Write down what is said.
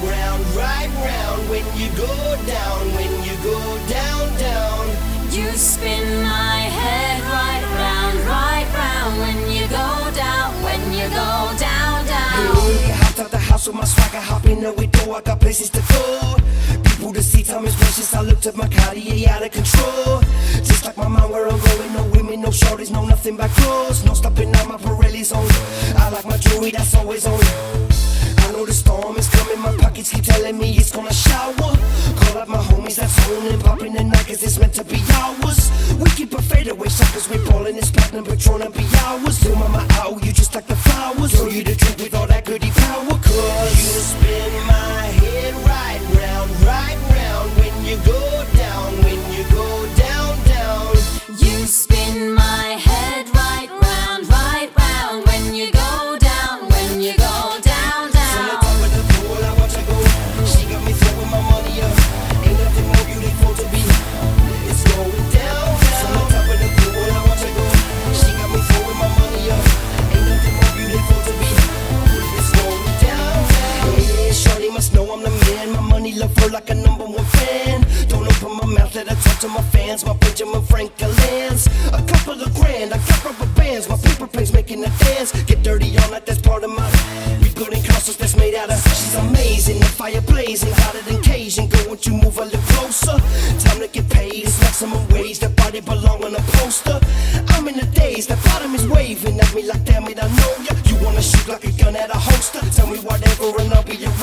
right round. When you go down, when you go down, down. You spin my head right round when you go down, when you go down, down. Hey, hopped out the house with my swagger, hop in the window, I got places to go. People to see, time is precious, I looked at my Cartier out of control. Just like my mind where I'm going, no women, no shorties, no nothing but clothes. No stopping at my Pirelli's on. I like my jewelry, that's always on. I know the storm is coming, my pockets keep telling me it's gonna shower. Call up my homies that's home and popping the night, cause it's meant to be ours. We keep a fadeaway shot cause we're ballin' this platinum Patron to be ours. Yo mama, ow, you just like the flowers. Girl, you the truth with all that goody power. Cause you spin my head right round when you go down, when you go down, down. You spin my head right round when you go down, when you go down, down. From the top of the pool, I watch her go. She got me throwing my money up. Ain't nothing more beautiful to be. It's going down, down. From the top of the pool, I watch her go. She got me throwing my money up. Ain't nothing more beautiful to be. It's going down, down. Yeah, shorty must know I'm the man. My money love her like a #1 fan. Don't open my mouth, let her talk to my fans. My Benjamin Franklin's a couple of grand. I got rubber bands. My paper planes making a dance. Get dirty all night, that's part of my. We building castles that's made out of. She's amazing, the fire blazing, hotter than Cajun. Girl, won't you move a little closer? Time to get paid. It's maximum wage. That body belong on a poster. I'm in the daze. The bottom is waving at me like damn it, I know ya. You wanna shoot like a gun at a holster? Tell me whatever and I'll be your